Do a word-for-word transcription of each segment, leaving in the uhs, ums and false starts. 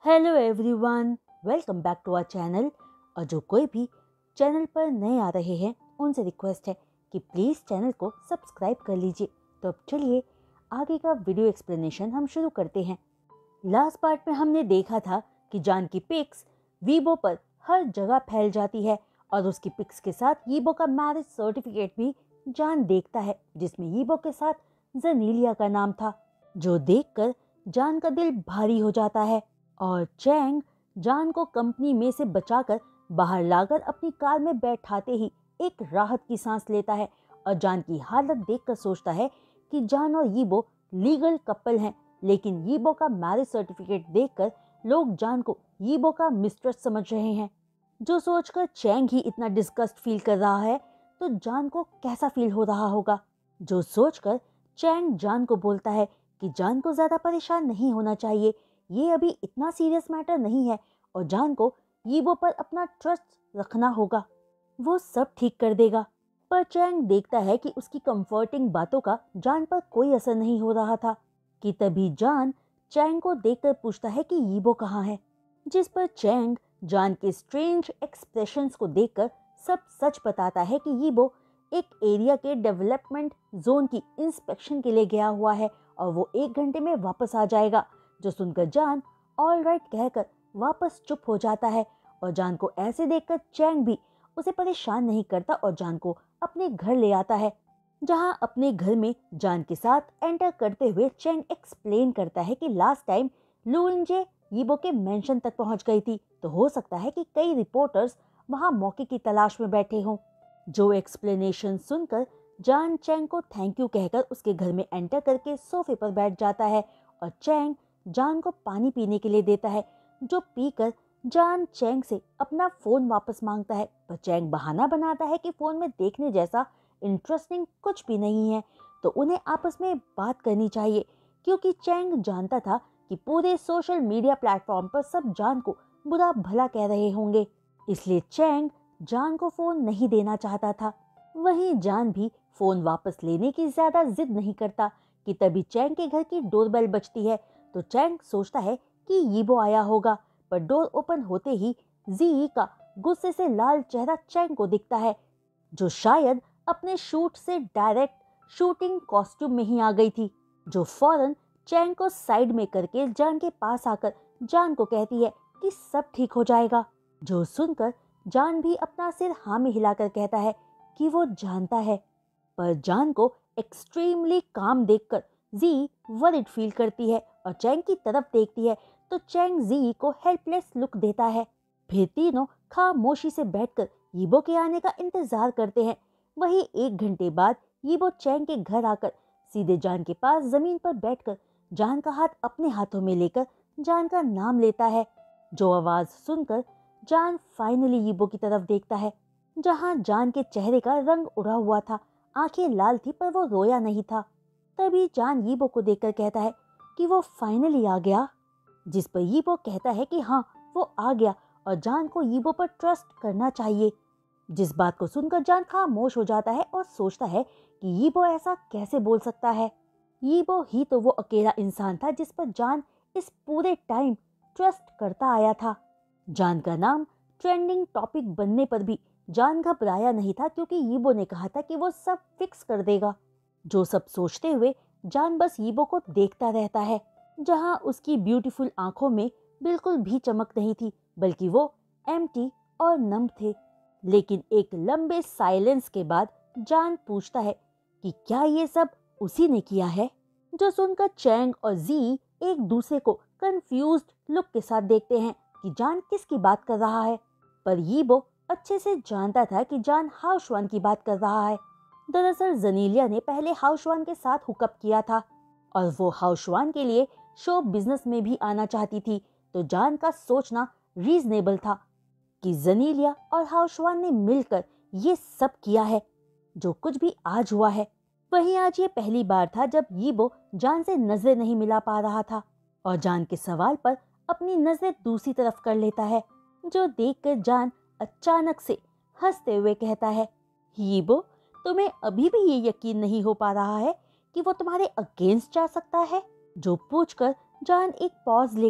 Hello everyone, welcome back to our channel. और जो कोई भी चैनल पर नए आ रहे हैं उनसे रिक्वेस्ट है कि प्लीज़ चैनल को सब्सक्राइब कर लीजिए। तो अब चलिए आगे का वीडियो एक्सप्लेनेशन हम शुरू करते हैं। लास्ट पार्ट में हमने देखा था कि जान की पिक्स वीबो पर हर जगह फैल जाती है और उसकी पिक्स के साथ यीबो का मैरिज सर्टिफिकेट भी जान देखता है, जिसमें यीबो के साथ जनीलिया का नाम था। जो देखकर जान का दिल भारी हो जाता है और चैंग जान को कंपनी में से बचाकर बाहर लाकर अपनी कार में बैठाते ही एक राहत की सांस लेता है और जान की हालत देखकर सोचता है कि जान और यीबो लीगल कपल हैं, लेकिन यीबो का मैरिज सर्टिफिकेट देखकर लोग जान को यीबो का मिस्ट्रेस समझ रहे हैं। जो सोचकर चैंग ही इतना डिस्गस्ट फील कर रहा है तो जान को कैसा फील हो रहा होगा। जो सोचकर चैंग जान को बोलता है कि जान को ज्यादा परेशान नहीं होना चाहिए, ये अभी इतना सीरियस मैटर नहीं है और जान को यीबो पर अपना ट्रस्ट रखना होगा, वो सब ठीक कर देगा। पर चैंग देखता है कि उसकी कंफर्टिंग बातों का जान पर कोई असर नहीं हो रहा था कि तभी जान चैंग को देखकर पूछता है कि यीबो कहाँ है, जिस पर चैंग जान के स्ट्रेंज एक्सप्रेशंस को देखकर सब सच बताता है कि यीबो एक एरिया के डेवलपमेंट जोन की इंस्पेक्शन के लिए गया हुआ है और वो एक घंटे में वापस आ जाएगा। जो सुनकर जान ऑल राइट कहकर वापस चुप हो जाता है और जान को ऐसे देखकर चैंग भी उसे परेशान नहीं करता और जान को अपने घर ले आता है। जहां अपने घर में जान के साथ एंटर करते हुए चैंग एक्सप्लेन करता है कि लास्ट टाइम लुइंजे यीबो के मेंशन तक पहुंच गई थी, तो हो सकता है कि कई रिपोर्टर्स वहां मौके की तलाश में बैठे हों। जो एक्सप्लेनेशन सुनकर जान चैंग को थैंक यू कहकर उसके घर में एंटर करके सोफे पर बैठ जाता है और चैंग जान को पानी पीने के लिए देता है, जो पीकर जान चैंग से अपना फोन वापस मांगता है। पर चैंग बहाना बनाता है कि फोन में देखने जैसा इंटरेस्टिंग कुछ भी नहीं है, तो उन्हें आपस में बात करनी चाहिए, क्योंकि चैंग जानता था कि पूरे सोशल मीडिया प्लेटफॉर्म पर सब जान को बुरा भला कह रहे होंगे, इसलिए चैंग जान को फोन नहीं देना चाहता था। वहीं जान भी फोन वापस लेने की ज्यादा जिद नहीं करता कि तभी चैंग के घर की डोरबेल बजती है। तो चैंग सोचता है कि यीबो आया होगा, पर डोर ओपन होते ही जी का गुस्से से लाल चेहरा चैंग को दिखता है, जो शायद अपने शूट से डायरेक्ट शूटिंग कॉस्ट्यूम में ही आ गई थी। जो फौरन चैंग को साइड में करके जान के पास आकर जान को कहती है कि सब ठीक हो जाएगा। जो सुनकर जान भी अपना सिर हाँ में हिलाकर कहता है कि वो जानता है। पर जान को एक्सट्रीमली काम देखकर जी वरिड फील करती है और चैंग की तरफ देखती है, तो चैंग जी को हेल्पलेस लुक देता है। फिर तीनों खामोशी से बैठकर यीबो के आने का इंतजार करते हैं। वही एक घंटे बाद यीबो चैंग के घर आकर सीधे जान के पास जमीन पर बैठकर जान का हाथ अपने हाथों में लेकर जान का नाम लेता है। जो आवाज सुनकर जान फाइनली यीबो की तरफ देखता है, जहां जान के चेहरे का रंग उड़ा हुआ था, आंखें लाल थी पर वो रोया नहीं था। तभी जान यीबो को देखकर कहता है कि वो फाइनली आ गया, जिस पर यीबो कहता है कि हाँ वो आ गया और जान को यीबो पर ट्रस्ट करना चाहिए। जिस बात को सुनकर जान खामोश हो जाता है और सोचता है कि यीबो ऐसा कैसे बोल सकता है। यीबो ही तो वो अकेला इंसान था जिस पर जान इस पूरे टाइम ट्रस्ट करता आया था। जान का नाम ट्रेंडिंग टॉपिक बनने पर भी जान घबराया नहीं था, क्योंकि यीबो ने कहा था कि वो सब फिक्स कर देगा। जो सब सोचते हुए जान बस यीबो को देखता रहता है, जहां उसकी ब्यूटीफुल आंखों में बिल्कुल भी चमक नहीं थी, बल्कि वो एम्प्टी और नम थे। लेकिन एक लंबे साइलेंस के बाद जान पूछता है कि क्या ये सब उसी ने किया है। जो सुनकर चैंग और जी एक दूसरे को कंफ्यूज्ड लुक के साथ देखते हैं कि जान किसकी बात कर रहा है, पर यीबो अच्छे से जानता था कि जान हाउशवान की बात कर रहा है। दरअसल जनीलिया ने पहले हाउशवान के साथ हुकअप किया था और वो हाउशवान के लिए शो बिजनेस में भी आना चाहती थी, तो जान का सोचना रीजनेबल था कि जनीलिया और हाउशवान ने मिलकर ये सब किया है। जो कुछ भी आज हुआ है, वहीं आज ये पहली बार था जब यीबो जान से नजरें नहीं मिला पा रहा था और जान के सवाल पर अपनी नजरें दूसरी तरफ कर लेता है। जो देखकर जान अचानक से हंसते हुए कहता है, यीबो तुम्हें अभी भी ये यकीन नहीं हो पा रहा है कि वो तुम्हारे अगेंस्ट जा सकता है। जो पूछकर जान एक पॉज लेकर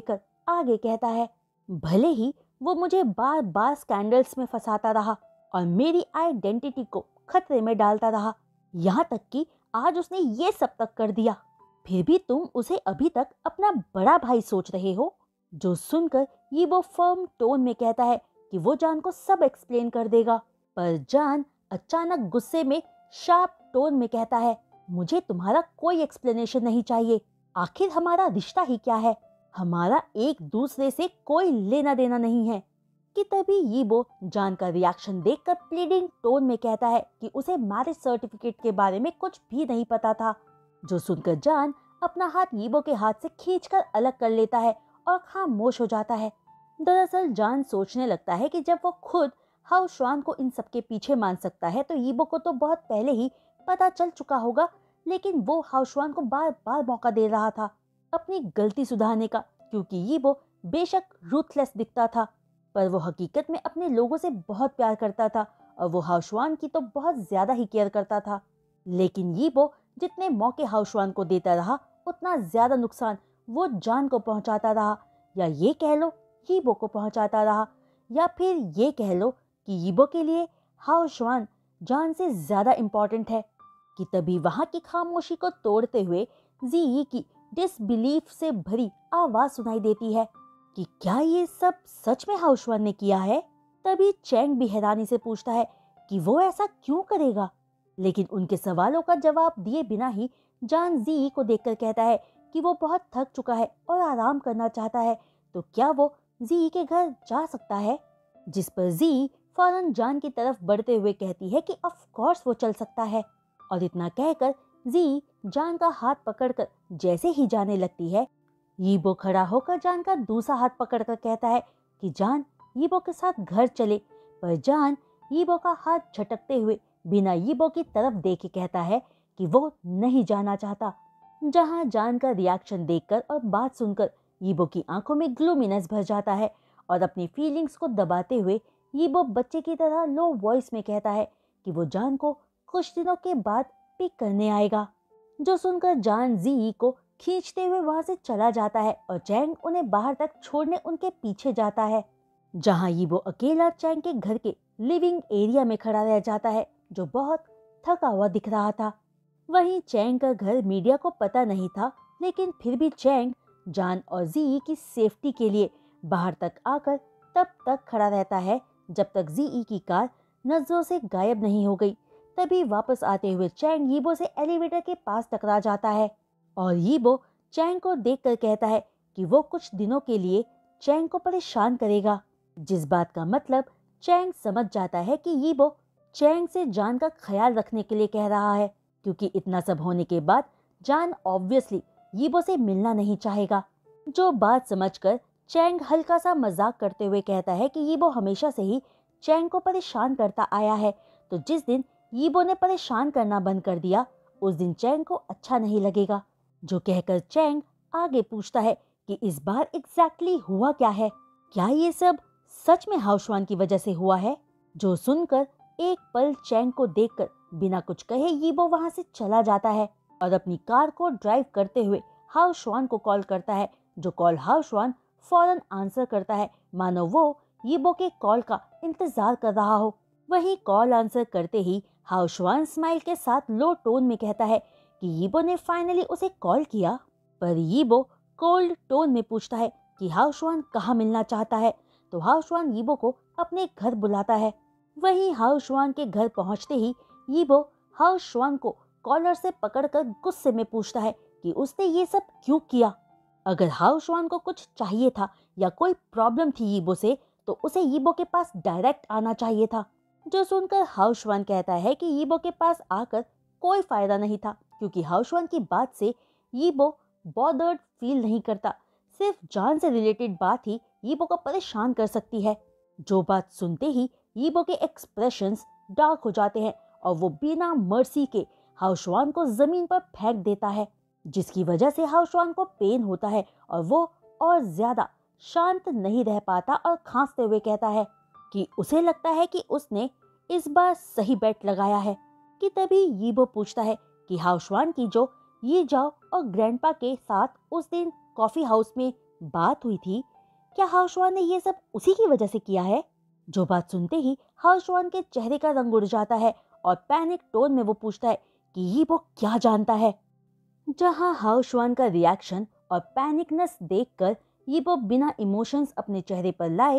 आगे कहता है, भले ही वो मुझे बार बार स्कैंडल्स में फंसाता रहा और मेरी आइडेंटिटी को खतरे में डालता रहा, यहाँ तक कि आज उसने ये सब तक कर दिया, फिर भी तुम उसे अभी तक अपना बड़ा भाई सोच रहे हो। जो सुनकर ये वो फर्म टोन में कहता है कि वो जान को सब एक्सप्लेन कर देगा, पर जान अचानक गुस्से में शार्प टोन में कहता है, मुझे तुम्हारा कोई एक्सप्लेनेशन नहीं चाहिए, आखिर हमारा रिश्ता ही क्या है, हमारा एक दूसरे से कोई लेना देना नहीं है। कि तभी यीबो जान का रिएक्शन देखकर प्लीडिंग टोन में कहता है कि उसे मैरिज सर्टिफिकेट के बारे में कुछ भी नहीं पता था। जो सुनकर जान अपना हाथ यीबो के हाथ से खींचकर अलग कर लेता है और खामोश हो जाता है। दरअसल जान सोचने लगता है कि जब वो खुद हाउ शुआन को इन सब के पीछे मान सकता है तो यीबो को तो बहुत पहले ही पता चल चुका होगा, लेकिन वो हाउ शुआन को बार बार मौका दे रहा था अपनी गलती सुधारने का, क्योंकि यीबो बेशक रूथलेस दिखता था पर वो हकीकत में अपने लोगों से बहुत प्यार करता था और वो हाउ शुआन की तो बहुत ज्यादा ही केयर करता था। लेकिन यीबो जितने मौके हाउ शुआन को देता रहा उतना ज्यादा नुकसान वो जान को पहुंचाता रहा, या ये कह लो यीबो को पहुंचाता रहा, या फिर ये कह लो कि यीबो के लिए हाउ शुआन जान से ज्यादा इम्पोर्टेंट है। कि तभी वहां की खामोशी को तोड़ते हुए जी की डिसबिलीफ से भरी आवाज सुनाई देती है कि क्या ये सब सच में हाउ शुआन ने किया है। तभी चैंग भी हैरानी से पूछता है कि वो ऐसा क्यों करेगा, लेकिन उनके सवालों का जवाब दिए बिना ही जान जी को देखकर कहता है कि वो बहुत थक चुका है और आराम करना चाहता है, तो क्या वो जी के घर जा सकता है। जिस पर जी फौरन जान की तरफ बढ़ते हुए कहती है कि ऑफ कोर्स वो चल सकता है, और इतना कहकर जी जान का हाथ पकड़कर जैसे ही जाने लगती है, यीबो खड़ा होकर जान का दूसरा हाथ पकड़कर कहता है कि जान यीबो के साथ घर चले, पर जान यीबो का हाथ झटकते हुए बिना यीबो की तरफ देखे कहता है कि वो नहीं जाना चाहता। जहां जान का रिएक्शन देखकर और बात सुनकर यीबो की आंखों में ग्लूमिनेस भर जाता है और अपनी फीलिंग्स को दबाते हुए यीबो बच्चे की तरह लो वॉइस में कहता है कि वो जान को कुछ दिनों के बाद पिक करने आएगा। जो सुनकर जान जी को खींचते हुए वहां से चला जाता है और चैंग उन्हें बाहर तक छोड़ने उनके पीछे जाता है, जहां यीबो अकेला चैंग के घर के लिविंग एरिया में खड़ा रह जाता है जो बहुत थका हुआ दिख रहा था। वहीं चैंग का घर मीडिया को पता नहीं था, लेकिन फिर भी चैंग जान और जी की सेफ्टी के लिए बाहर तक आकर तब तक खड़ा रहता है जब तक जी की कार नजरों से गायब नहीं हो गई। तभी वापस आते हुए चैंग यीबो से एलिवेटर के पास टकरा जाता है और यीबो चैंग को देखकर कहता है कि वो कुछ दिनों के लिए चैंग को परेशान करेगा, जिस बात का मतलब चैंग समझ जाता है कि यीबो चैंग से जान का ख्याल रखने के लिए कह रहा है, क्योंकि इतना सब होने के बाद जान ऑब्वियसली यीबो से मिलना नहीं चाहेगा। जो बात समझकर चैंग हल्का सा मजाक करते हुए कहता है कि यीबो हमेशा से ही चैंग को परेशान करता आया है, तो जिस दिन यीबो ने परेशान करना बंद कर दिया उस दिन चैंग को अच्छा नहीं लगेगा। जो कहकर चैंग आगे पूछता है कि इस बार एग्जैक्टली हुआ क्या है, क्या ये सब सच में हाउ शुआन की वजह से हुआ है। जो सुनकर एक पल चैंग को देखकर बिना कुछ कहे यीबो वहां से चला जाता है और अपनी कार को ड्राइव करते हुए हाउ शुआन को कॉल करता है, जो कॉल हाउ शुआन फौरन आंसर करता है मानो वो यीबो के कॉल का इंतजार कर रहा हो। वहीं कॉल आंसर करते ही हाउ शुआन स्माइल के साथ लो टोन में कहता है कि यीबो ने फाइनली उसे कॉल किया, पर यीबो कोल्ड टोन में पूछता है कि हाउ शुआन कहाँ मिलना चाहता है, तो हाउ शुआन यीबो को अपने घर बुलाता है। वहीं हाउ शुआन के घर पहुंचते ही यीबो हाउ शुआन को कॉलर से पकड़कर गुस्से में पूछता है कि उसने ये सब क्यों किया। अगर हाउ शुआन को कुछ चाहिए था या कोई प्रॉब्लम थी यीबो से, तो उसे यीबो के पास डायरेक्ट आना चाहिए था। जो सुनकर हाउ शुआन कहता है कि यीबो के पास आकर कोई फायदा नहीं था, क्योंकि हाउ शुआन की बात से यीबो बॉदर्ड फील नहीं करता, सिर्फ जान से रिलेटेड बात ही यीबो को परेशान कर सकती है। जो बात सुनते ही यीबो के एक्सप्रेशंस डार्क हो जाते हैं और वो बिना मर्सी के हाउ शुआन को जमीन पर फेंक देता है, जिसकी वजह से हाउ शुआन को पेन होता है और वो और ज्यादा शांत नहीं रह पाता और खांसते हुए कहता है कि उसे लगता है कि उसने इस बार सही बेट लगाया है। कि तभी यीबो पूछता है कि हाउ शुआन की जो ये जाओ और ग्रैंडपा के साथ उस दिन कॉफी हाउस में बात हुई थी, क्या हाउशवान ने ये सब उसी की वजह से किया है? जो बात सुनते ही हाउशवान के चेहरे का रंग उड़ जाता है और पैनिक टोन में वो पूछता है कि ये वो क्या जानता है। जहां हाउशवान का रिएक्शन और पैनिकनेस देखकर यीबो बिना इमोशंस अपने चेहरे पर लाए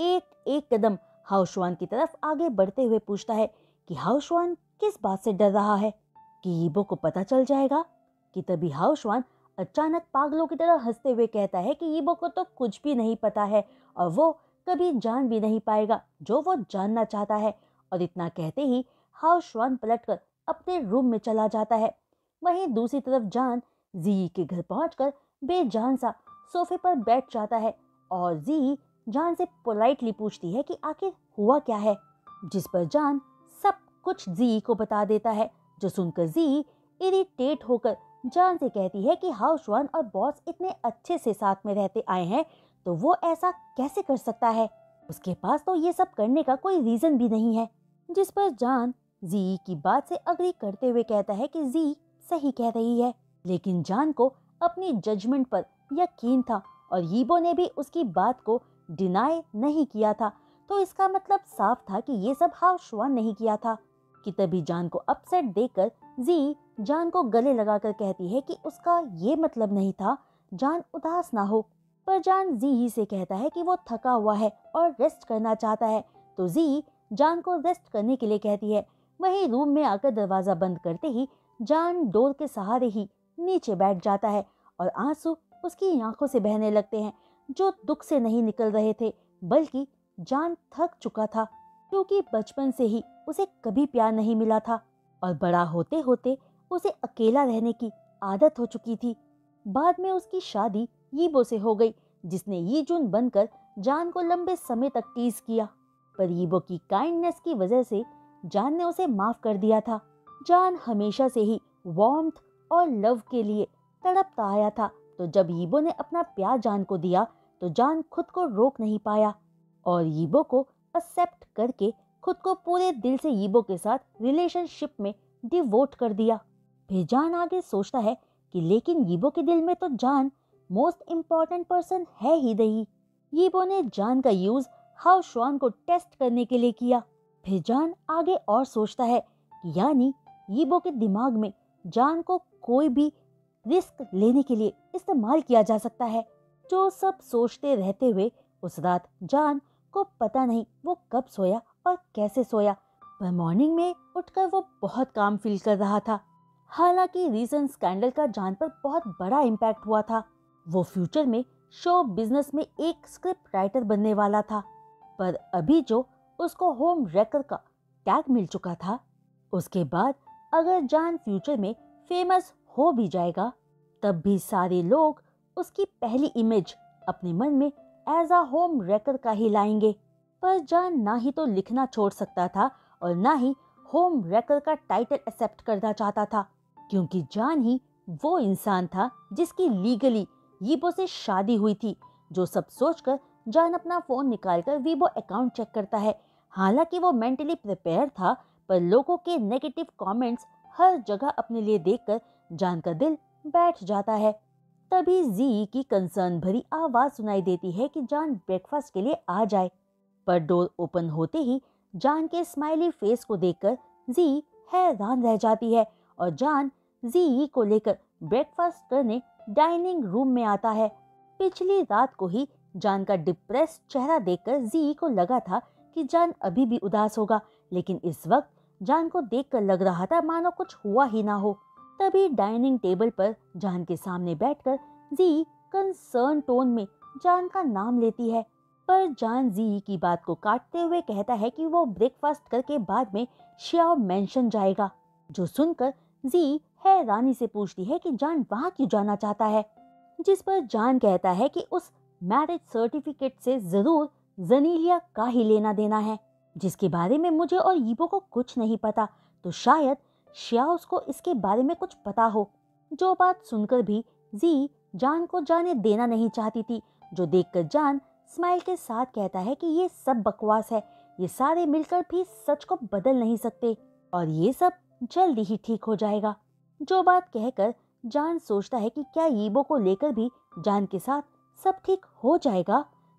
एक एक कदम हाउशवान की तरफ आगे बढ़ते हुए पूछता है कि हाउशवान किस बात से डर रहा है, कि यीबो को पता चल जाएगा। कि तभी हाउशवान अचानक पागलों की तरह हंसते हुए कहता है कि यीबो को तो कुछ भी नहीं पता है और वो कभी जान भी नहीं पाएगा जो वो जानना चाहता है। और इतना कहते ही हाउशवान पलटकर अपने रूम में चला जाता है। वहीं दूसरी तरफ जान जी के घर पहुंचकर बेजान सा सोफे पर बैठ जाता है और जी जान से पोलाइटली पूछती है कि आखिर हुआ क्या है, जिस पर जान सब कुछ जी को बता देता है। जो सुनकर जी इरिटेट होकर जान से कहती है कि हाउशवान और बॉस इतने अच्छे से साथ में रहते आए हैं तो वो ऐसा कैसे कर सकता है, उसके पास तो ये सब करने का कोई रीजन भी नहीं है। जिस पर जान जी की बात से अग्री करते हुए कहता है कि जी सही कह रही है। लेकिन जान को अपनी जजमेंट पर यकीन था और यीबो ने भी उसकी बात को डिनाई नहीं किया था, तो इसका मतलब साफ था कि ये सब हाउशवान नहीं किया था। कि तभी जान को अपसेट देखकर जी जान को गले लगाकर कहती है कि उसका ये मतलब नहीं था जान उदास ना हो। पर जान जी ही से कहता है कि वो थका हुआ है और रेस्ट करना चाहता है, तो जी जान को रेस्ट करने के लिए कहती है। वहीं रूम में आकर दरवाजा बंद करते ही जान डोर के सहारे ही नीचे बैठ जाता है और आंसू उसकी आंखों से बहने लगते हैं, जो दुख से नहीं निकल रहे थे बल्कि जान थक चुका था, क्योंकि बचपन से ही उसे कभी प्यार नहीं मिला था और बड़ा होते होते उसे अकेला रहने की आदत हो चुकी थी। बाद में उसकी शादी यीबो से हो गई, जिसने यीजुन बनकर जान को लंबे समय तक टीज किया। पर यीबो की काइंडनेस की वजह से जान ने उसे माफ कर दिया था। जान हमेशा से ही वार्मथ और लव के लिए तड़पता आया था, तो जब यीबो ने अपना प्यार जान को दिया तो जान खुद को रोक नहीं पाया और यीबो को एक्सेप्ट करके खुद को पूरे दिल से यीबो के साथ रिलेशनशिप में डिवोट कर दिया। फिर जान आगे सोचता है कि लेकिन यीबो के दिल में तो जान मोस्ट इम्पॉर्टेंट पर्सन है ही नहीं। यीबो ने जान का यूज हाउशवान को टेस्ट करने के लिए किया। फिर जान आगे और सोचता है कि यानी यीबो के दिमाग में जान को कोई भी रिस्क लेने के लिए इस्तेमाल किया जा सकता है। जो सब सोचते रहते हुए उस रात जान को पता नहीं वो कब सोया और कैसे सोया, पर मॉर्निंग में उठकर वो बहुत काम फील कर रहा था। हालांकि रीसेंट स्कैंडल का जान पर बहुत बड़ा इम्पैक्ट हुआ था। वो फ्यूचर में शो बिजनेस में एक स्क्रिप्ट राइटर बनने वाला था, पर अभी जो उसको होम रेकर का टैग मिल चुका था, उसके बाद अगर जान फ्यूचर में फेमस हो भी जाएगा तब भी सारे लोग उसकी पहली इमेज अपने मन में एज अ होम रेकर का ही लाएंगे। पर जान ना ही तो लिखना छोड़ सकता था और ना ही होम रेकर का टाइटल एक्सेप्ट करना चाहता था, क्योंकि जान ही वो इंसान था जिसकी लीगली यीबो से शादी हुई थी। जो सब सोचकर जान अपना फोन निकालकर वीबो अकाउंट चेक करता है। हालांकि वो मेंटली प्रिपेयर था, पर लोगों के नेगेटिव कमेंट्स हर जगह अपने लिए देखकर जान का दिल बैठ जाता है। तभी जी की कंसर्न भरी आवाज सुनाई देती है कि जान ब्रेकफास्ट के लिए आ जाए, पर डोर ओपन होते ही जान के स्माइली फेस को देखकर जी हैरान रह जाती है और जान जी को लेकर ब्रेकफास्ट करने डाइनिंग रूम में आता है। पिछली रात को ही जान का डिप्रेस चेहरा देखकर जी को लगा था कि जान अभी भी उदास होगा, लेकिन इस वक्त जान को देखकर लग रहा था मानो कुछ हुआ ही ना हो। तभी डाइनिंग टेबल पर जान के सामने बैठकर जी कंसर्न टोन में जान का नाम लेती है, पर जान जी की बात को काटते हुए कहता है कि वो ब्रेकफास्ट करके बाद में श्याओ मेंशन जाएगा। जो सुनकर जी हैरानी से पूछती है कि जान वहां क्यों जाना चाहता है, जिस पर जान कहता है कि उस मैरिज सर्टिफिकेट से जरूर जनीलिया का ही लेना देना है, जिसके बारे में मुझे और यीबो को कुछ नहीं पता, तो शायद श्याओस को इसके बारे में कुछ पता हो। जो बात सुनकर भी जी जान को जाने देना नहीं चाहती थी, जो देखकर जान स्माइल के साथ कहता है कि ये सब बकवास है, ये सारे मिलकर भी सच को बदल नहीं सकते और ये सब जल्दी ही ठीक हो जाएगा। जो बात कहकर जान सोचता है कि क्या यीबो को लेकर भी जान के साथ सब ठीक हो जाएगा।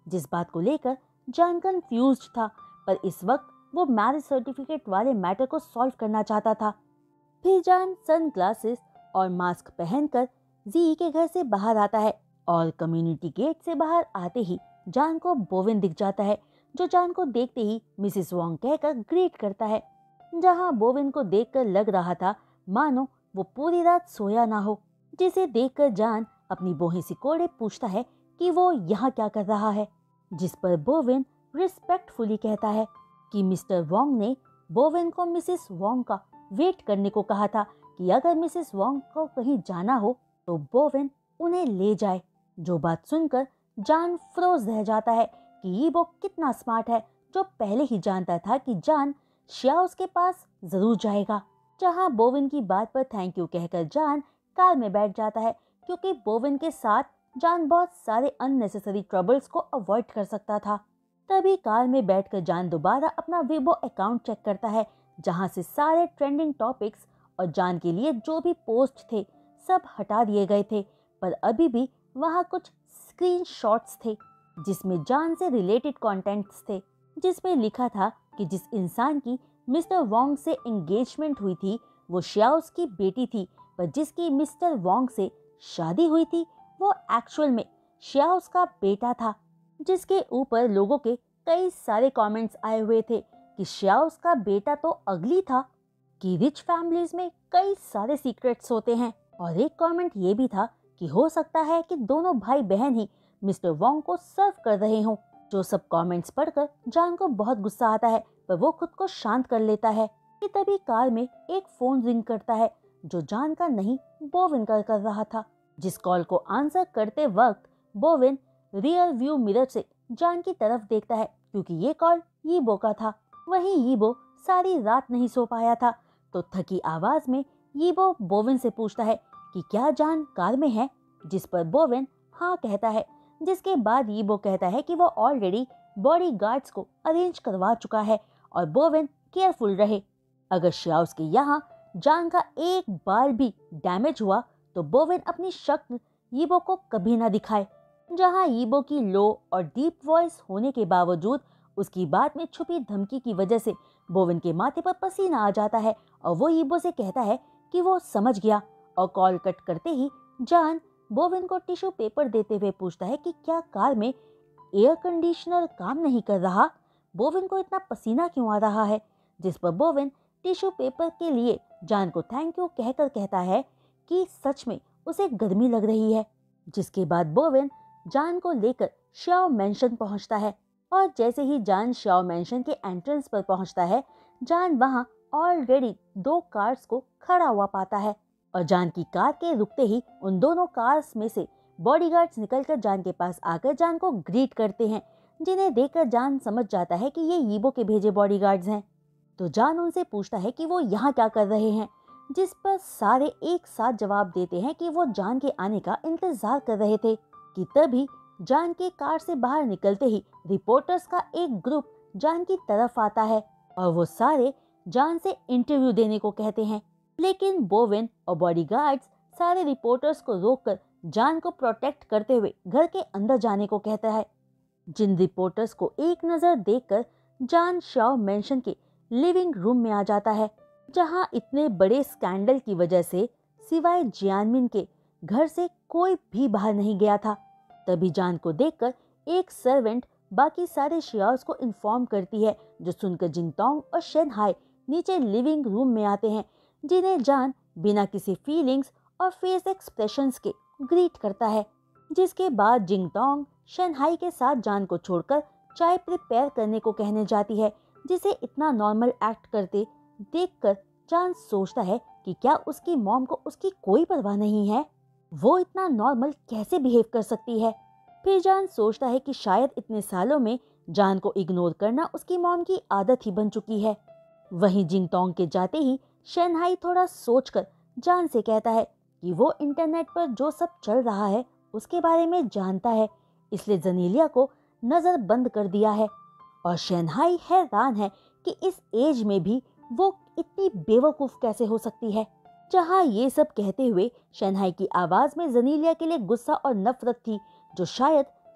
जिस बात को लेकर जान कंफ्यूज्ड था, पर इस वक्त वो मैरिज सर्टिफिकेट वाले मैटर को सॉल्व करना चाहता था। फिर जान सनग्लासेस और मास्क पहनकर जी के घर से बाहर आता है और कम्युनिटी गेट से बाहर आते ही जान को बोवेन दिख जाता है, जो जान को देखते ही मिसेस वोंग कहकर ग्रीट करता है। जहां बोवेन को देखकर लग रहा था मानो वो पूरी रात सोया ना हो, जिसे देखकर जान अपनी बोहे सिकोड़े पूछता है कि वो यहाँ क्या कर रहा है, जिस पर बोवेन रिस्पेक्टफुली कहता है कि मिस्टर वोंग ने बोवेन को मिसेस वोंग का वेट करने को कहा था कि अगर मिसेस वोंग को कहीं जाना हो तो बोवेन उन्हें ले जाए। जो बात सुनकर जान फ्रोज रह जाता है कि ये वो कितना स्मार्ट है, जो पहले ही जानता था कि जान श्याओस के पास जरूर जाएगा। जहां बोवेन की बात पर थैंक यू कहकर जान कार में बैठ जाता है, क्योंकि बोवेन के साथ जान बहुत सारे अननेसेसरी ट्रबल्स को अवॉइड कर सकता था। तभी कार में बैठकर जान दोबारा अपना वेबो अकाउंट चेक करता है, जहां से सारे ट्रेंडिंग टॉपिक्स और जान के लिए जो भी पोस्ट थे सब हटा दिए गए थे, पर अभी भी वहां कुछ स्क्रीनशॉट्स थे जिसमें जान से रिलेटेड कंटेंट्स थे, जिसमें लिखा था कि जिस इंसान की मिस्टर वोंग से एंगेजमेंट हुई थी वो श्याओस की बेटी थी, पर जिसकी मिस्टर वोंग से शादी हुई थी वो एक्चुअल में श्याओस का बेटा था। जिसके ऊपर लोगों के कई सारे कमेंट्स आए हुए थे कि श्याओस का बेटा तो अगली था, कि रिच फैमिलीज में कई सारे सीक्रेट्स होते हैं, और एक कमेंट ये भी था कि हो सकता है कि दोनों भाई बहन ही मिस्टर वोंग को सर्व कर रहे हों। जो सब कमेंट्स पढ़कर जान को बहुत गुस्सा आता है, पर वो खुद को शांत कर लेता है कि तभी कार में एक फोन रिंग करता है, जो जान का नहीं बोवेन का कर रहा था। जिस कॉल को आंसर करते वक्त बोवेन रियर व्यू मिरर से जान की तरफ देखता है, क्योंकि ये कॉल यीबो का था। वहीं यीबो सारी रात नहीं सो पाया था, तो थकी आवाज में यीबो बोवेन से पूछता है कि क्या जान कार में है, जिस पर बोवेन हाँ कहता है। जिसके बाद यीबो कहता है कि वो ऑलरेडी बॉडी गार्ड्स को अरेंज करवा चुका है और बोवेन केयरफुल रहे। अगर श्याओस के यहाँ जान का एक बाल भी डैमेज हुआ तो बोवेन अपनी शक्ल यीबो को कभी ना दिखाए। जहाँ यीबो की लो और डीप वॉइस होने के बावजूद उसकी बात में छुपी धमकी की वजह से बोवेन के माथे पर पसीना आ जाता है और वो यीबो से कहता है कि वो समझ गया, और कॉल कट करते ही जान बोवेन को टिश्यू पेपर देते हुए पूछता है कि क्या कार में एयर कंडीशनर काम नहीं कर रहा, बोवेन को इतना पसीना क्यों आ रहा है। जिस पर बोवेन टिश्यू पेपर के लिए जान को थैंक यू कहकर कहता है कि सच में उसे गर्मी लग रही है। जिसके बाद बोवेन जान को लेकर श्याओ मैंशन पहुंचता है, और जैसे ही जान श्याओ मैंशन के एंट्रेंस पर पहुंचता है, जान वहां ऑलरेडी दो कार्स को खड़ा हुआ पाता है, और जान की कार के रुकते ही उन दोनों कार्स में से बॉडीगार्ड्स निकलकर जान के पास आकर जान को ग्रीट करते हैं, जिन्हें देखकर जान समझ जाता है कि ये यीबो के भेजे बॉडीगार्ड्स हैं। तो जान उनसे पूछता है कि वो यहाँ क्या कर रहे हैं, जिस पर सारे एक साथ जवाब देते हैं कि वो जान के आने का इंतजार कर रहे थे। कि तभी जान के कार से बाहर निकलते ही रिपोर्टर्स का एक ग्रुप जान की तरफ आता है, और वो सारे जान से इंटरव्यू देने को कहते हैं। लेकिन बोवेन और बॉडीगार्ड्स सारे रिपोर्टर्स को रोककर जान को प्रोटेक्ट करते हुए घर के अंदर जाने को कहता है। जिन रिपोर्टर्स को एक नजर देखकर जान श्याओ मैंशन के लिविंग रूम में आ जाता है, जहां इतने बड़े स्कैंडल की वजह से सिवाय जियानमिन के घर से कोई भी बाहर नहीं गया था। तभी जान को देखकर एक सर्वेंट बाकी सारे श्याओस को इन्फॉर्म करती है, जो सुनकर जिंगटोंग और शेनहाई नीचे लिविंग रूम में आते हैं, जिन्हें जान बिना किसी फीलिंग्स और फेस एक्सप्रेशंस के ग्रीट करता है। जिसके बाद जिंगटोंग शेनहाई के साथ जान को छोड़कर चाय प्रिपेयर करने को कहने जाती है, जिसे इतना नॉर्मल एक्ट करते देखकर जान सोचता है कि क्या उसकी मॉम को उसकी कोई परवाह नहीं है, वो इतना नॉर्मल कैसे बिहेव कर सकती है। फिर जान सोचता है कि शायद इतने सालों में जान को इग्नोर करना उसकी मॉम की आदत ही बन चुकी है। वहीं जिंगटोंग के जाते ही शेनहाई थोड़ा सोचकर जान से कहता है कि वो इंटरनेट पर जो सब चल रहा है उसके बारे में जानता है, इसलिए जनीलिया को नजर बंद कर दिया है। और शेनहाई हैरान है कि इस एज में भी वो इतनी बेवकूफ कैसे हो सकती है। जहाँ ये सब कहते हुए शेनहाई की आवाज में जनीलिया के लिए गुस्सा और नफरत थी, जो शायद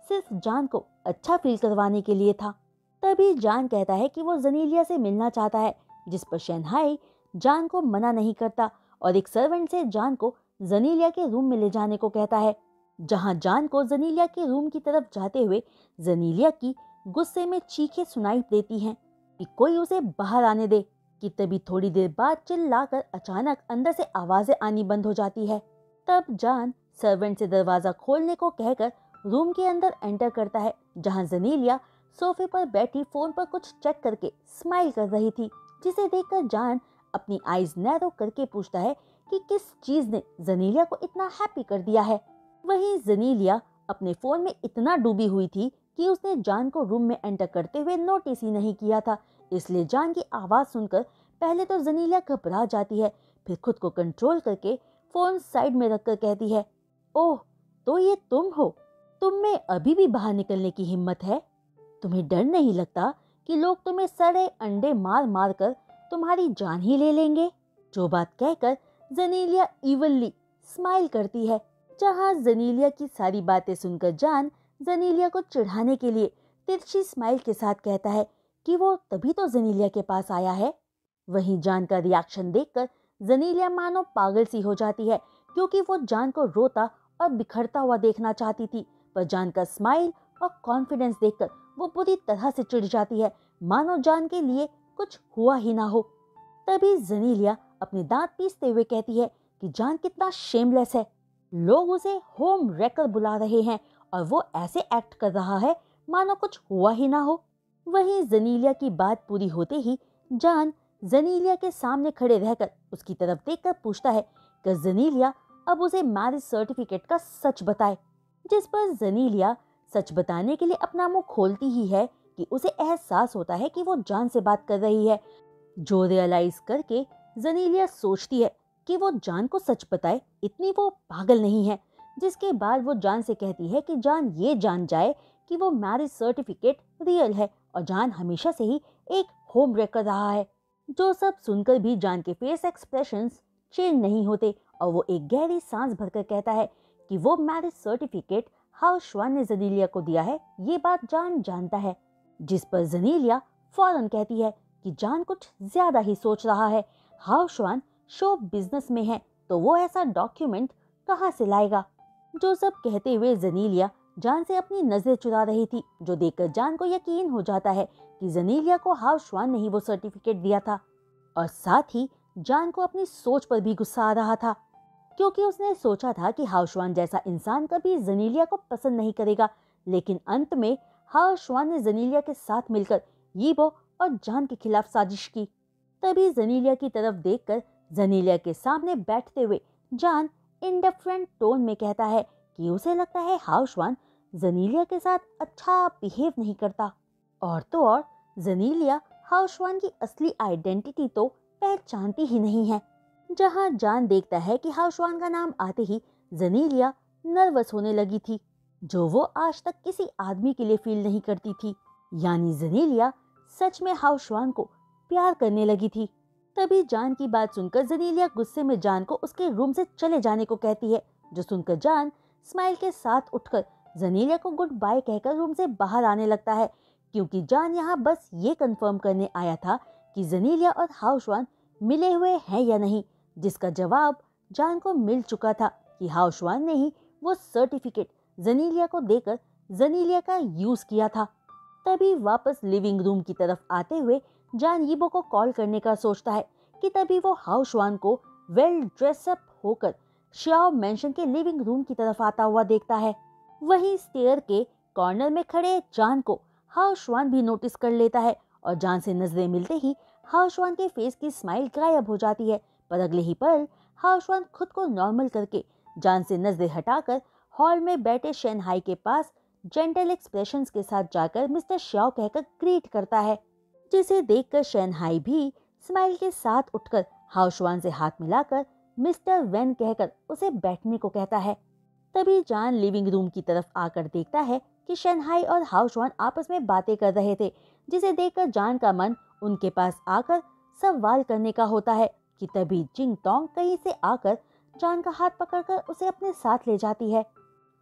सिर्फ जान को अच्छा फील करवाने के लिए था। तभी जान कहता है कि वो जनीलिया से मिलना चाहता है, जिस पर शनहाई जान को मना नहीं करता और एक सर्वेंट से जान को जनीलिया के रूम में ले जाने को कहता है, जहां जान को जनीलिया के रूम की तरफ जाते हुए जनीलिया की गुस्से में चीखें सुनाई देती हैं कि कोई उसे बाहर आने दे। कि तभी थोड़ी देर बाद चिल्लाकर अचानक अंदर से आवाजें आनी बंद हो जाती है। तब जान सर्वेंट से दरवाजा खोलने को कहकर रूम के अंदर एंटर करता है, जहां जनीलिया सोफे पर बैठी फोन पर कुछ चेक करके स्माइल कर रही थी, जिसे देखकर जान अपनी आईज नैरो करके पूछता है कि किस चीज ने जनीलिया को इतना हैप्पी कर दिया है। वहीं जनीलिया अपने फोन में इतना डूबी हुई थी कि उसने जान को रूम में एंटर करते हुए नोटिस ही नहीं किया था, इसलिए जान की आवाज सुनकर पहले तो जनीलिया घबरा जाती है, फिर खुद को कंट्रोल करके फोन साइड में रखकर कहती है, ओह तो ये तुम हो, तुम में अभी भी बाहर निकलने की हिम्मत है? तुम्हें डर नहीं लगता कि लोग तुम्हें सड़े अंडे मार मार कर तुम्हारी जान ही ले लेंगे? जो बात कहकर जनीलिया इवनली स्माइल करती है, जहां जनीलिया की सारी बातें सुनकर जान जनीलिया को चिढ़ाने के लिए तिरछी स्माइल के साथ कहता है कि वो तभी तो जनीलिया के पास आया है। वहीं जान का रिएक्शन देखकर जनीलिया मानो पागल सी हो जाती है, क्योंकि वो जान को रोता और बिखरता हुआ देखना चाहती थी, पर जान का स्माइल और कॉन्फिडेंस देखकर वो बुरी तरह से चिढ़ जाती है, मानो जान के लिए कुछ हुआ ही ना हो। तभी जनीलिया अपने दांत पीसते हुए कहती है कि जान कितना शेमलेस है, लोग उसे होम रेकर बुला रहे हैं और वो ऐसे एक्ट कर रहा है मानो कुछ हुआ ही ना हो। वहीं जनीलिया की बात पूरी होते ही जान जनीलिया के सामने खड़े रहकर उसकी तरफ देखकर पूछता है कि जनीलिया अब उसे मैरिज सर्टिफिकेट का सच बताए, जिस पर जनीलिया सच बताने के लिए अपना मुंह खोलती ही है कि उसे एहसास होता है कि वो जान से बात कर रही है। जो रियलाइज करके जनीलिया सोचती है कि वो जान को सच बताए, इतनी वो पागल नहीं है, जिसके बाद वो जान से कहती है कि जान ये जान जाए कि वो मैरिज सर्टिफिकेट रियल है और जान हमेशा से ही एक होम रेकर रहा है। जो सब सुनकर भी जान के फेस एक्सप्रेशंस चेंज नहीं होते और वो एक गहरी सांस भरकर कहता है कि वो मैरिज सर्टिफिकेट हाउशवान ने जनीलिया को दिया है, ये बात जान जानता है। जिस पर जनीलिया फौरन कहती है कि जान कुछ ज्यादा ही सोच रहा है, हाउशवान शो बिजनेस में है तो वो ऐसा डॉक्यूमेंट कहाँ से लाएगा। जो सब कहते हुए जनीलिया जान से अपनी नजरें चुरा रही थी, जो देखकर जान को यकीन हो जाता है कि जनीलिया को हाउशवान ने ही वो सर्टिफिकेट दिया था। और साथ ही जान को अपनी सोच पर भी गुस्सा आ रहा था, क्योंकि उसने सोचा था कि हाउशवान जैसा इंसान कभी जनीलिया को पसंद नहीं करेगा, लेकिन अंत में हाउशवान ने जनीलिया के साथ मिलकर यीबो और जान के खिलाफ साजिश की। तभी जनीलिया की तरफ देखकर जनीलिया के सामने बैठते हुए जान इंडिफरेंट टोन में कहता है कि उसे लगता है हाउशवान जनीलिया के साथ अच्छा बिहेव नहीं करता। और तो और जनीलिया हाउशवान की असली आइडेंटिटी तो पहचानती ही नहीं है। जहां जान देखता है कि हाउशवान का नाम आते ही जनीलिया नर्वस होने लगी थी, जो वो आज तक किसी आदमी के लिए फील नहीं करती थी, यानी जनीलिया सच में हाउशवान को प्यार करने लगी थी। तभी जान की बात सुनकर जनीलिया गुस्से में जान को उसके रूम से चले जाने को कहती है, जो सुनकर जान स्माइल के साथ उठकर जनीलिया को गुड बाय कहकर रूम से बाहर आने लगता है, क्योंकि जान यहाँ बस ये कंफर्म करने आया था कि जनीलिया और हाउशवान मिले हुए हैं या नहीं, जिसका जवाब जान को मिल चुका था कि हाउशवान ने ही वो सर्टिफिकेट जनीलिया को देकर जनीलिया का यूज किया था। तभी वापस लिविंग रूम की तरफ आते हुए जान यीबो को कॉल करने का सोचता है कि तभी वो हाउशवान को वेल ड्रेसअप होकर श्याओ मेंशन के लिविंग रूम की तरफ आता हुआ देखता है। वहीं स्टेयर के कॉर्नर में खड़े जान को हाउशवान भी नोटिस कर लेता है और जान से नजरें मिलते ही हाउशवान के फेस की स्माइल गायब हो जाती है, पर अगले ही पल हाउशवान खुद को नॉर्मल करके जान से नजरें हटाकर हॉल में बैठे शनहाई के पास जेंटल एक्सप्रेशंस के साथ जाकर मिस्टर श्याओ कहकर ग्रीट करता है, जिसे देखकर शनहाई भी स्माइल के साथ उठकर हाउशवान से हाथ मिलाकर मिस्टर वेन कहकर उसे बैठने को कहता है। तभी जान लिविंग रूम की तरफ आकर देखता है कि शनहाई और हाउशवान आपस में बातें कर रहे थे, जिसे देखकर जान का मन उनके पास आकर सवाल करने का होता है कि तभी जिंग टोंग कहीं से आकर जान का हाथ पकड़कर उसे अपने साथ ले जाती है।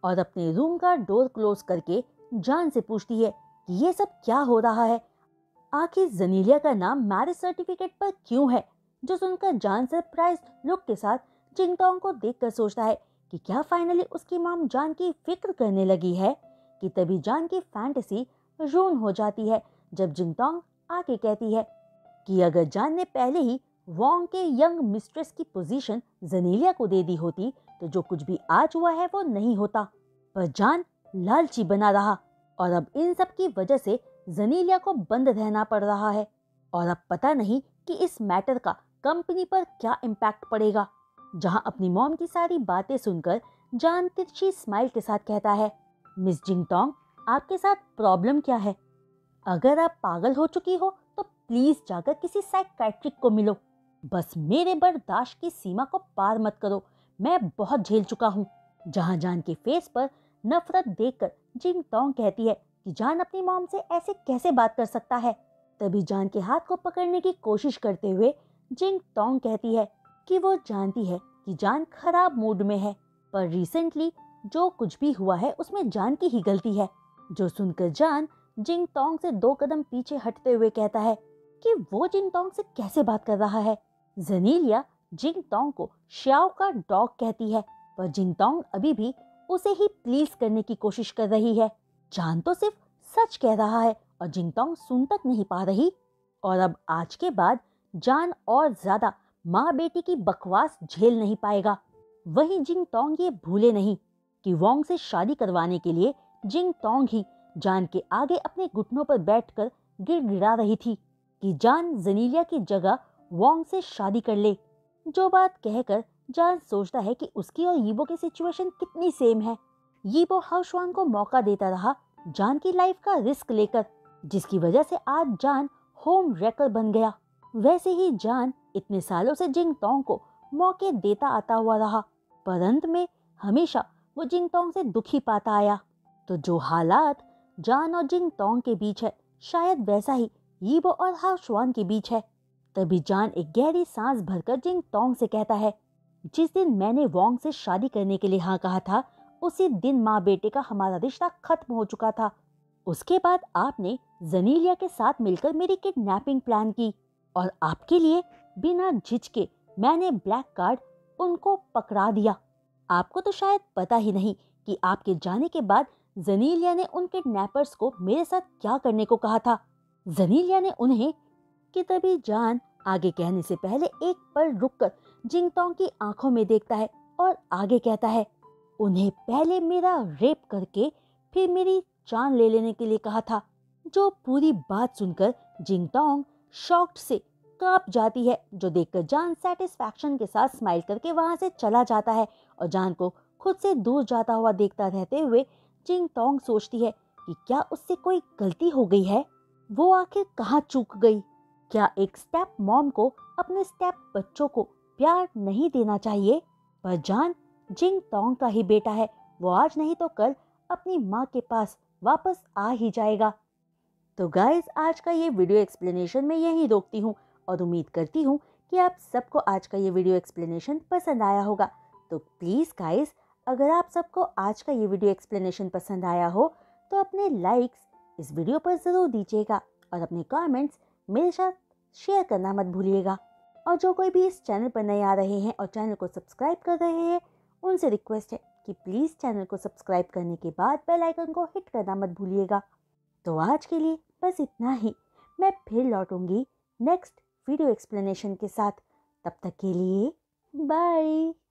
और अपने रूम का डोर क्लोज करके जान से पूछती है कि ये सब क्या हो रहा है, आखिर जनीलिया का नाम मैरिज सर्टिफिकेट पर क्यों है। जो सुनकर जान सरप्राइज लुक के साथ जिंगटोंग को देखकर सोचता है कि क्या फाइनली उसकी मॉम जान की फिक्र करने लगी है। कि तभी जान की फैंटेसी रून हो जाती है जब जिंगटोंग आके कहती है कि अगर जान ने पहले ही वोंग के यंग मिस्ट्रेस की पोजीशन जनीलिया को दे दी होती तो जो कुछ भी आज हुआ है वो नहीं होता। पर जान लालची बना रहा और अब इन सब की वजह से जनीलिया को बंद रहना पड़ रहा है। और अब पता नहीं कि इस मैटर का कंपनी पर क्या इम्पैक्ट पड़ेगा। जहां अपनी मॉम की सारी बातें सुनकर जान तिरछी स्माइल के साथ कहता है, मिस जिंगटोंग, आपके साथ प्रॉब्लम क्या है? अगर आप पागल हो चुकी हो तो प्लीज जाकर किसी साइकियाट्रिक को मिलो। बस मेरे बर्दाश्त की सीमा को पार मत करो, मैं बहुत झेल चुका हूँ। जहां जान के फेस पर नफरत देखकर जिंगटोंग कहती है कि जान अपनी मॉम से ऐसे कैसे बात कर सकता है। तभी जान के हाथ को पकड़ने की कोशिश करते हुए जिंगटोंग कहती है कि वो जानती है कि जान खराब मूड में है, पर रिसेंटली जो कुछ भी हुआ है उसमें जान की ही गलती है। जो सुनकर जान जिंगटोंग से दो कदम पीछे हटते हुए कहता है कि वो जिंगटोंग से कैसे बात कर रहा है। जनीलिया जिंगटोंग को श्याओ का डॉग कहती है, पर जिंगटोंग अभी भी उसे ही प्लीज करने की कोशिश कर रही है। जान तो सिर्फ सच कह रहा है और जिंगटोंग सुन तक नहीं पा रही। और अब आज के बाद जान और ज्यादा माँ बेटी की बकवास झेल नहीं पाएगा। वहीं जिंगटोंग ये भूले नहीं कि वोंग से शादी करवाने के लिए जिंगटोंग ही जान के आगे अपने घुटनों पर बैठकर गिड़गिड़ा रही थी कि जान जनीलिया की जगह वोंग से शादी कर ले। जो बात कहकर जान सोचता है कि उसकी और यीबो की सिचुएशन कितनी सेम है। यीबो हाओशुआंग को मौका देता रहा जान की लाइफ का रिस्क लेकर, जिसकी वजह से आज जान होम रेकर बन गया। वैसे ही जान इतने सालों से जिंगटोंग को मौके देता आता हुआ रहा, पर अंत में हमेशा वो जिंगटोंग से दुखी पाता आया। तो जो हालात जान और जिंगटोंग के बीच है, शायद वैसा ही यीबो और हाओशुआंग के बीच है। तभी जान एक गहरी सांस भरकर जिंगटोंग से कहता है, जिस दिन मैंने वोंग से शादी करने के लिए हाँ कहा था, उसी दिन माँ बेटे का हमारा रिश्ता खत्म हो चुका था। उसके बाद आपने जनीलिया के साथ मिलकर मेरी किडनैपिंग प्लान की और आपके लिए बिना झिझके मैंने ब्लैक कार्ड उनको पकड़ा दिया। आपको तो शायद पता ही नहीं कि आपके जाने के बाद जनीलिया ने उन किडनैपर्स को मेरे साथ क्या करने को कहा था। जनीलिया ने उन्हें कि तभी जान आगे कहने से पहले एक पल रुककर जिंगटोंग की आंखों में देखता है और आगे कहता है, उन्हें पहले मेरा रेप करके फिर मेरी जान ले लेने के लिए कहा था। जो पूरी बात सुनकर जिंगटोंग शॉक्ड से कांप जाती है, जो देखकर जान सेटिस्फैक्शन के साथ स्माइल करके वहां से चला जाता है और जान को खुद से दूर जाता हुआ देखता रहते हुए जिंगटोंग सोचती है कि क्या उससे कोई गलती हो गई है। वो आखिर कहाँ चूक गई? क्या एक स्टेप मॉम को अपने स्टेप बच्चों को प्यार नहीं देना चाहिए? पर जान जिंगटोंग का ही बेटा है, वो आज नहीं तो कल अपनी माँ के पास वापस आ ही जाएगा। तो गाइज, आज का ये वीडियो एक्सप्लेनेशन मैं यहीं रोकती हूँ और उम्मीद करती हूँ कि आप सबको आज का ये वीडियो एक्सप्लेनेशन पसंद आया होगा। तो प्लीज़ गाइज, अगर आप सबको आज का ये वीडियो एक्सप्लेनेशन पसंद आया हो तो अपने लाइक्स इस वीडियो पर ज़रूर दीजिएगा और अपने कमेंट्स मेरे साथ शेयर करना मत भूलिएगा। और जो कोई भी इस चैनल पर नए आ रहे हैं और चैनल को सब्सक्राइब कर रहे हैं, उनसे रिक्वेस्ट है कि प्लीज़ चैनल को सब्सक्राइब करने के बाद बेल आइकन को हिट करना मत भूलिएगा। तो आज के लिए बस इतना ही। मैं फिर लौटूंगी नेक्स्ट वीडियो एक्सप्लेनेशन के साथ। तब तक के लिए बाय।